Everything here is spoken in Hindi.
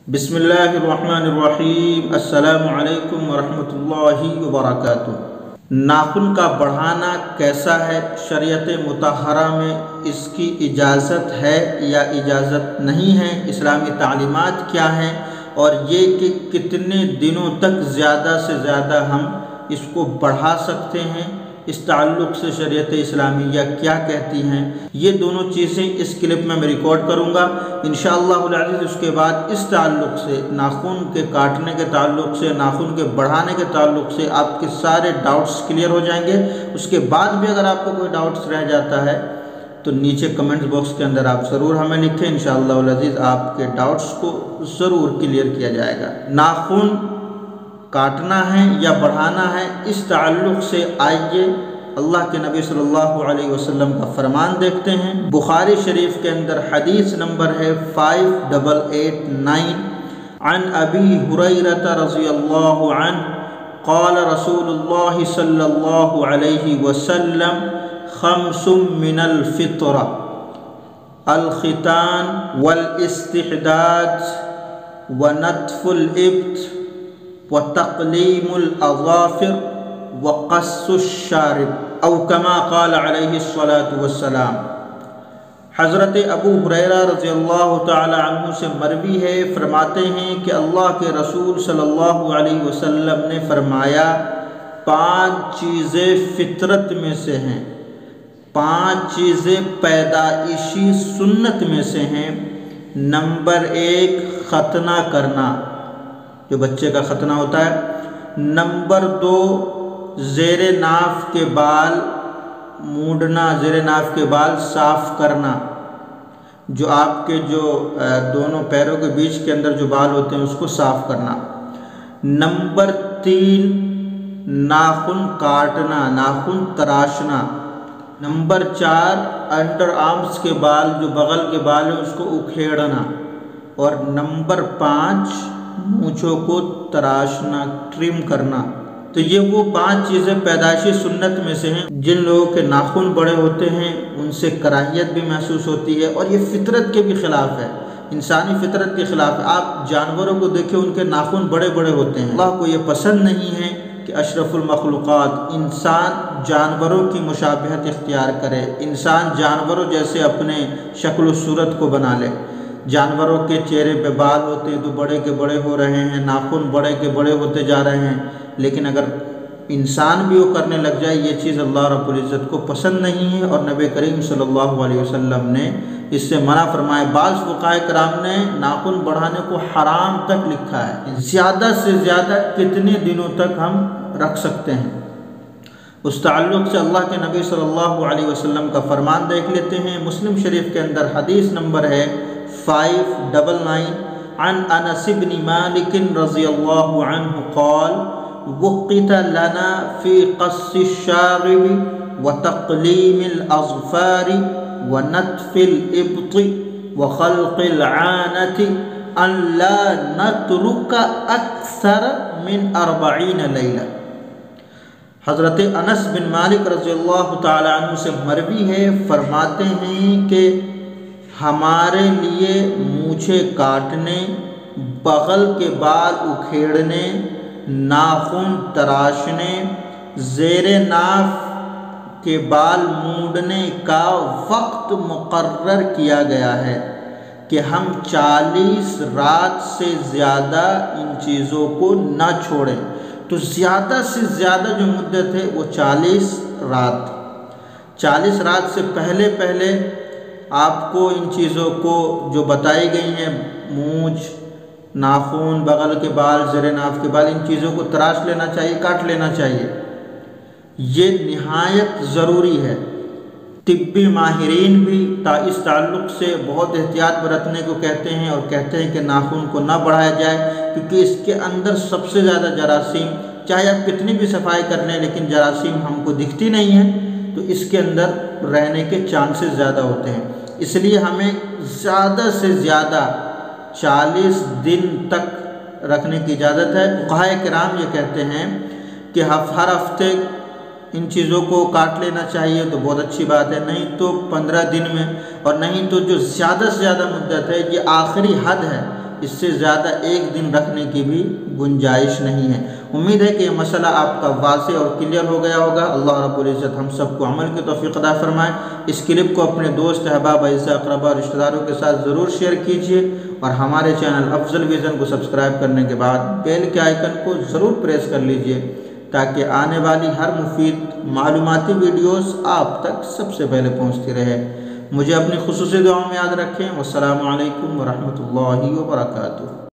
बिस्मिल्लाहिर्रहमानिर्रहीम। अस्सलामु अलैकुम वरहमतुल्लाहि वबरकातुहू। नाखून का बढ़ाना कैसा है? शरीयत मुतहरा में इसकी इजाज़त है या इजाज़त नहीं है? इस्लामी तालीमात क्या हैं? और ये कि कितने दिनों तक ज़्यादा से ज़्यादा हम इसको बढ़ा सकते हैं, इस ताल्लुक़ से शरीयत इस्लामिया क्या कहती हैं, ये दोनों चीज़ें इस क्लिप में मैं रिकॉर्ड करूँगा इंशाअल्लाहुल अज़ीज़। उसके बाद इस ताल्लुक़ से, नाखून के काटने के ताल्लुक़ से, नाखून के बढ़ाने के ताल्लुक़ से आपके सारे डाउट्स क्लियर हो जाएंगे। उसके बाद भी अगर आपको कोई डाउट्स रह जाता है तो नीचे कमेंट्स बॉक्स के अंदर आप ज़रूर हमें लिखें। इंशाअल्लाहुल अज़ीज़ आपके डाउट्स को ज़रूर क्लियर किया जाएगा। नाखून काटना है या बढ़ाना है, इस ताल्लुक़ से आइए अल्लाह के नबी सल्लल्लाहु अलैहि वसल्लम का फरमान देखते हैं। बुखारी शरीफ के अंदर हदीस नंबर है 5889। अन अबी हुरैरह रज़ियल्लाहु अन्हु क़ाल रसूलुल्लाह सल्लल्लाहु अलैहि वसल्लम खम्सुम मिनल फ़ित्र अल ख़ितान वल इस्तिहदाद व नत्फ़ुल इब्त व तक़लीमुल अज़ाफ़िर व क़स्सुश शारिब औ कमा क़ाल अलैहिस्सलातु वस्सलाम। हज़रत अबू हुरैरा रज़ियल्लाहु ताला अन्हु से मरवी है, फरमाते हैं कि अल्लाह के रसूल सल्लल्लाहु अलैहि वसल्लम ने फरमाया, 5 चीज़ें फ़ितरत में से हैं, 5 चीज़ें पैदाइशी सुन्नत में से हैं। नंबर 1 ख़तना करना, जो बच्चे का ख़तना होता है। नंबर 2 ज़ेरे नाफ के बाल मूंडना, ज़ेरे नाफ के बाल साफ़ करना, जो आपके दोनों पैरों के बीच के अंदर जो बाल होते हैं उसको साफ़ करना। नंबर 3 नाखून काटना, नाखून तराशना। नंबर 4 अंडर आर्म्स के बाल, जो बगल के बाल हैं उसको उखेड़ना। और नंबर 5 मूँछों को तराशना, ट्रिम करना। तो ये वो 5 चीज़ें पैदाइशी सुन्नत में से हैं। जिन लोगों के नाखून बड़े होते हैं उनसे कराहियत भी महसूस होती है और ये फितरत के भी ख़िलाफ़ है, इंसानी फितरत के ख़िलाफ़ है। आप जानवरों को देखिए, उनके नाखून बड़े बड़े होते हैं। अल्लाह को ये पसंद नहीं है कि अशरफुल मखलूक़ात इंसान जानवरों की मुशाबहत इख्तियार करे, इंसान जानवरों जैसे अपने शक्ल सूरत को बना ले। जानवरों के चेहरे पे बाल होते हैं तो बड़े के बड़े हो रहे हैं, नाखून बड़े के बड़े होते जा रहे हैं, लेकिन अगर इंसान भी वो करने लग जाए, ये चीज़ अल्लाह रब्बुल इज़्ज़त को पसंद नहीं है और नबी करीम सल्लल्लाहु अलैहि वसल्लम ने इससे मना फरमाया। बाज़ फ़ुक़हा किराम ने नाखून बढ़ाने को हराम तक लिखा है। ज़्यादा से ज़्यादा कितने दिनों तक हम रख सकते हैं, उस ताल्लुक़ से अल्लाह के नबी सल्लल्लाहु अलैहि वसल्लम का फरमान देख लेते हैं। मुस्लिम शरीफ के अंदर हदीस नंबर है 599। अन अनस इब्न मालिक रज़ियल्लाहु अन्हु क़ाल वक़ित लना फ़ी क़स्सिश शारिबि व तक़लीमिल अज़फ़ारि व नत्फ़िल इब्ति व ख़ल्क़िल आनति अन ला नत्रुका अक्सर मिन 40 लैला। हज़रत अनस बिन मालिक रज़ियल्लाहु ताला अन्हु से मरवी है, फरमाते हैं कि हमारे लिए मूछे काटने, बगल के बाल उखेड़ने, नाखून तराशने, ज़ेरे नाफ के बाल मूंडने का वक्त मुकर्रर किया गया है कि हम 40 रात से ज़्यादा इन चीज़ों को ना छोड़ें। तो ज़्यादा से ज़्यादा जो मुद्दत है वो 40 रात। 40 रात से पहले पहले आपको इन चीज़ों को जो बताई गई हैं, मूंछ, नाखून, बगल के बाल, ज़ेरे नाफ के बाल, इन चीज़ों को तराश लेना चाहिए, काट लेना चाहिए। ये निहायत ज़रूरी है। तिब्बी माहिरीन भी इस ताल्लुक़ से बहुत एहतियात बरतने को कहते हैं और कहते हैं कि नाखून को ना बढ़ाया जाए, क्योंकि इसके अंदर सबसे ज़्यादा जरासीम, चाहे आप कितनी भी सफाई कर लें लेकिन जरासीम हमको दिखती नहीं है, तो इसके अंदर रहने के चांसेस ज़्यादा होते हैं। इसलिए हमें ज़्यादा से ज़्यादा 40 दिन तक रखने की इजाज़त है। फ़ुक़हा किराम ये कहते हैं कि हर हफ्ते इन चीज़ों को काट लेना चाहिए तो बहुत अच्छी बात है, नहीं तो 15 दिन में, और नहीं तो जो ज़्यादा से ज़्यादा मुद्दत है, ये आखिरी हद है इससे ज़्यादा एक दिन रखने की भी गुंजाइश नहीं है। उम्मीद है कि ये मसला आपका वाज़ेह और क्लियर हो गया होगा। अल्लाह रब्बुल इज़्ज़त हम सबको अमल की तौफ़ीक़ अता फ़रमाए। इस क्लिप को अपने दोस्त, अहबाब, अज़ीज़, अक़रबा, रिश्तेदारों के साथ ज़रूर शेयर कीजिए और हमारे चैनल अफज़ल विज़न को सब्सक्राइब करने के बाद बेल के आइकन को ज़रूर प्रेस कर लीजिए ताकि आने वाली हर मुफीद मालूमाती वीडियोस आप तक सबसे पहले पहुंचती रहे। मुझे अपनी खुसूसी दुआओं में याद रखें। वस्सलामु अलैकुम वरहमतुल्लाहि वबरकातुहू।